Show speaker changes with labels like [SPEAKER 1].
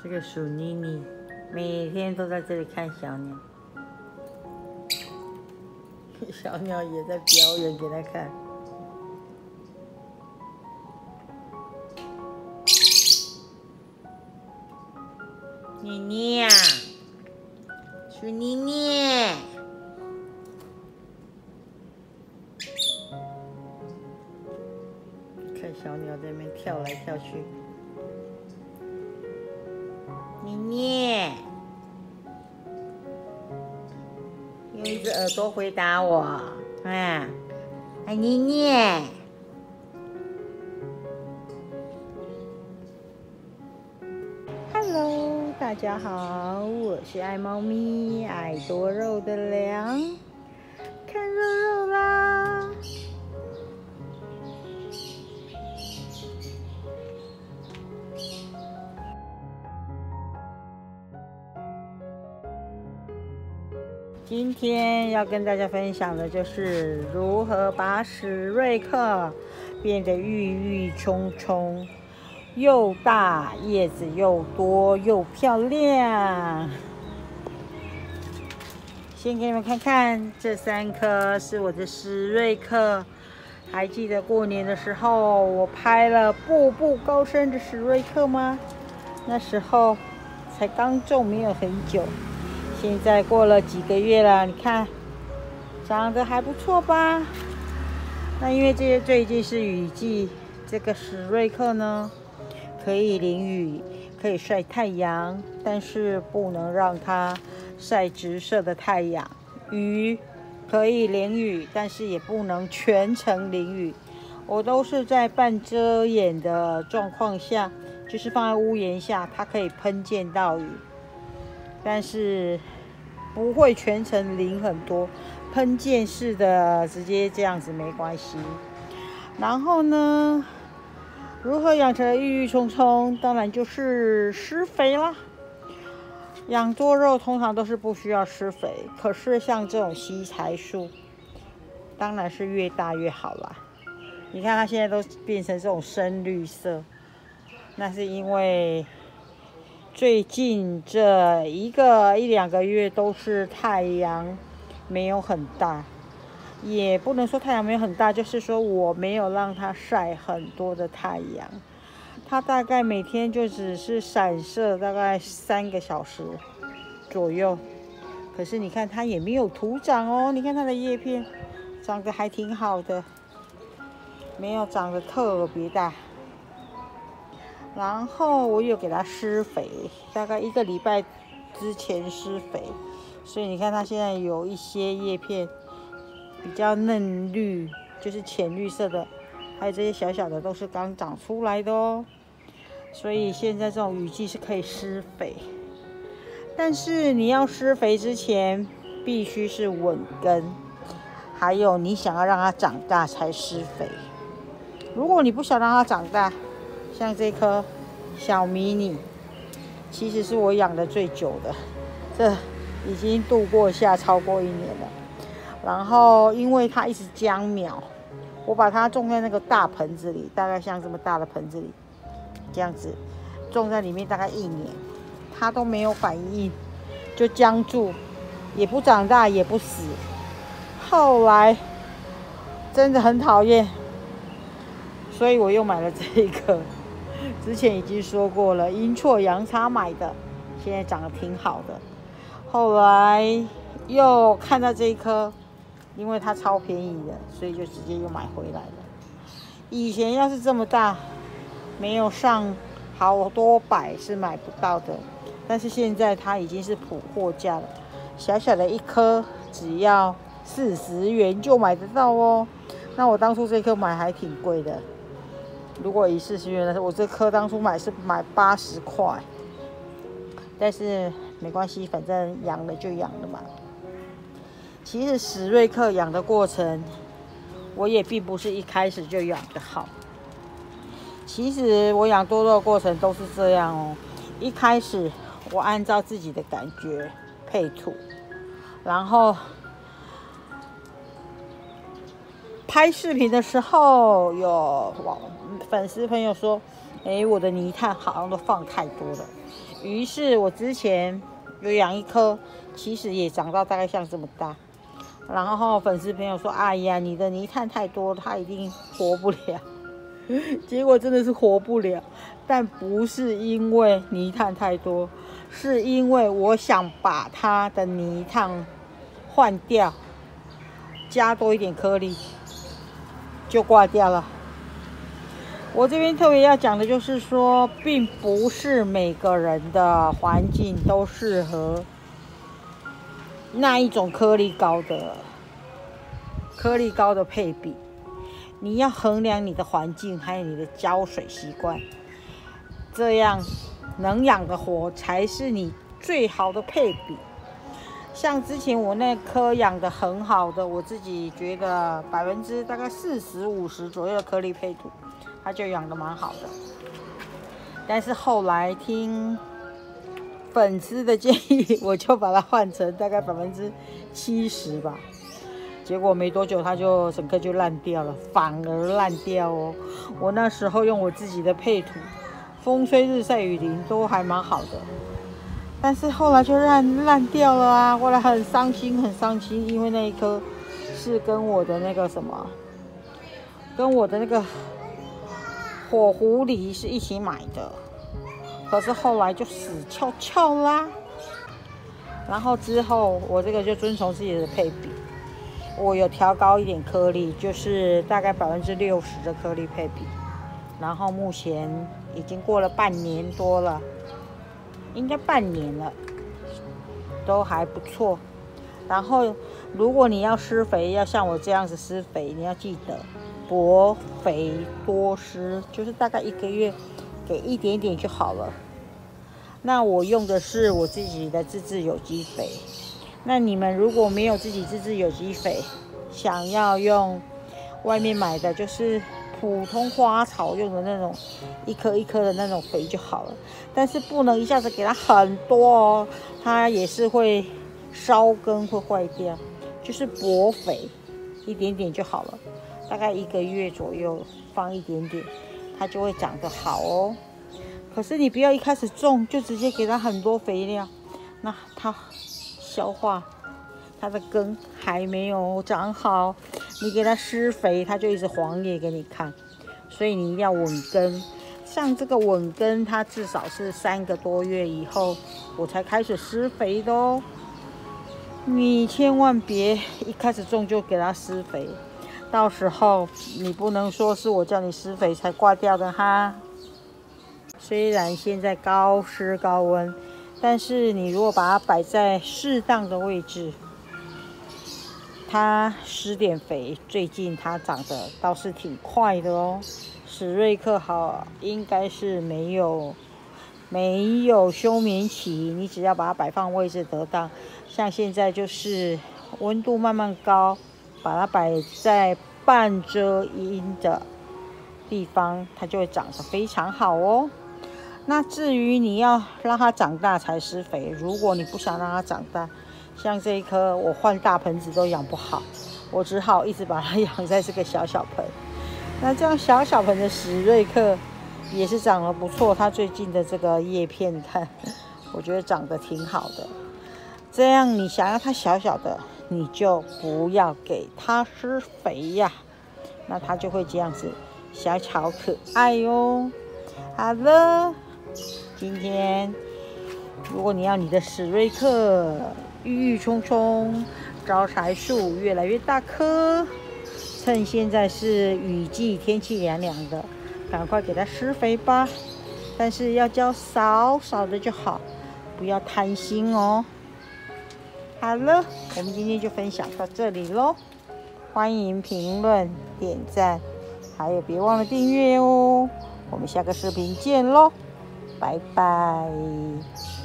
[SPEAKER 1] 这个鼠妮妮每天都在这里看小鸟，小鸟也在表演给他看。妮妮呀，鼠妮妮，看小鸟在那边跳来跳去。妮妮，用一只耳朵回答我，啊，妮妮。Hello， 大家好，我是爱猫咪、爱多肉的良，看肉肉啦。今天要跟大家分享的就是如何把史瑞克变得郁郁葱葱，又大，叶子又多，又漂亮。先给你们看看，这3颗是我的史瑞克。还记得过年的时候，我拍了步步高升的史瑞克吗？那时候才刚种没有很久。现在过了几个月了，你看长得还不错吧？那因为最近是雨季，这个史瑞克呢可以淋雨，可以晒太阳，但是不能让它晒直射的太阳。雨可以淋雨，但是也不能全程淋雨。我都是在半遮掩的状况下，就是放在屋檐下，它可以喷溅到雨。但是不会全程淋很多，喷溅式的直接这样子没关系。然后呢，如何养成郁郁葱葱？当然就是施肥啦。养多肉通常都是不需要施肥，可是像这种西柴树，当然是越大越好啦。你看它现在都变成这种深绿色，那是因为最近这一两个月都是太阳没有很大，也不能说太阳没有很大，就是说我没有让它晒很多的太阳，它大概每天就只是闪射大概3个小时左右。可是你看它也没有徒长哦，你看它的叶片长得还挺好的，没有长得特别大。然后我有给它施肥，大概1个礼拜之前施肥，所以你看它现在有一些叶片比较嫩绿，就是浅绿色的，还有这些小小的都是刚长出来的哦。所以现在这种雨季是可以施肥，但是你要施肥之前必须是稳根，还有你想要让它长大才施肥。如果你不想让它长大，像这颗小迷你，其实是我养的最久的，这已经度过下超过1年了。然后因为它一直僵苗，我把它种在那个大盆子里，大概像这么大的盆子里，这样子种在里面大概1年，它都没有反应，就僵住，也不长大也不死。后来真的很讨厌，所以我又买了这个。之前已经说过了，阴错阳差买的，现在长得挺好的。后来又看到这一颗，因为它超便宜的，所以就直接又买回来了。以前要是这么大，没有上好多百是买不到的，但是现在它已经是普货价了，小小的一颗只要40元就买得到哦。那我当初这颗买还挺贵的。如果以40元来说，我这颗当初买是买80块，但是没关系，反正养了就养了嘛。其实史瑞克养的过程，我也并不是一开始就养得好。其实我养多肉的过程都是这样哦，一开始我按照自己的感觉配土，然后拍视频的时候有粉丝朋友说， 我的泥炭好像都放太多了。于是我之前有养一颗，其实也长到大概像这么大。然后粉丝朋友说：“哎呀，你的泥炭太多，它一定活不了。”结果真的是活不了，但不是因为泥炭太多，是因为我想把它的泥炭换掉，加多一点颗粒，就挂掉了。我这边特别要讲的就是说，并不是每个人的环境都适合那一种颗粒高的配比。你要衡量你的环境，还有你的浇水习惯，这样能养的活才是你最好的配比。像之前我那颗养的很好的，我自己觉得大概40-50%左右的颗粒配土，它就养得蛮好的。但是后来听粉丝的建议，我就把它换成大概70%吧。结果没多久，它就整个就烂掉了，反而烂掉哦。我那时候用我自己的配土，风吹日晒雨淋都还蛮好的，但是后来就烂掉了啊！后来很伤心，因为那一颗是跟我的那个火狐狸是一起买的，可是后来就死翘翘啦。然后之后我这个就遵从自己的配比。我有调高一点颗粒，就是大概60%的颗粒配比，然后目前已经过了半年多了，应该半年了，都还不错。然后如果你要施肥，要像我这样子施肥，你要记得薄肥多施，就是大概1个月给一点点就好了。那我用的是我自己的自制有机肥。那你们如果没有自己自制有机肥，想要用外面买的，就是普通花草用的那种一颗一颗的那种肥就好了。但是不能一下子给它很多哦，它也是会烧根会坏掉。就是薄肥一点点就好了，大概1个月左右放一点点，它就会长得好哦。可是你不要一开始种就直接给它很多肥料，那它消化，它的根还没有长好，你给它施肥，它就一直黄叶给你看。所以你一定要稳根，像这个稳根，它至少是3个多月以后我才开始施肥的哦。你千万别一开始种就给它施肥，到时候你不能说是我叫你施肥才挂掉的哈。虽然现在高湿高温，但是你如果把它摆在适当的位置，它施点肥，最近它长得倒是挺快的哦。史瑞克好应该是没有休眠期，你只要把它摆放位置得当。像现在就是温度慢慢高，把它摆在半遮阴的地方，它就会长得非常好哦。那至于你要让它长大才施肥，如果你不想让它长大，像这一颗我换大盆子都养不好，我只好一直把它养在这个小盆。那这样小盆的史瑞克也是长得不错，它最近的这个叶片，你看，我觉得长得挺好的。这样你想要它小的，你就不要给它施肥呀，那它就会这样子小可爱哦。好了。今天，如果你要你的史瑞克郁郁葱葱，招财树越来越大棵，趁现在是雨季，天气凉凉的，赶快给它施肥吧。但是要浇少的就好，不要贪心哦。好了，我们今天就分享到这里咯，欢迎评论、点赞，还有别忘了订阅哦。我们下个视频见咯。拜拜。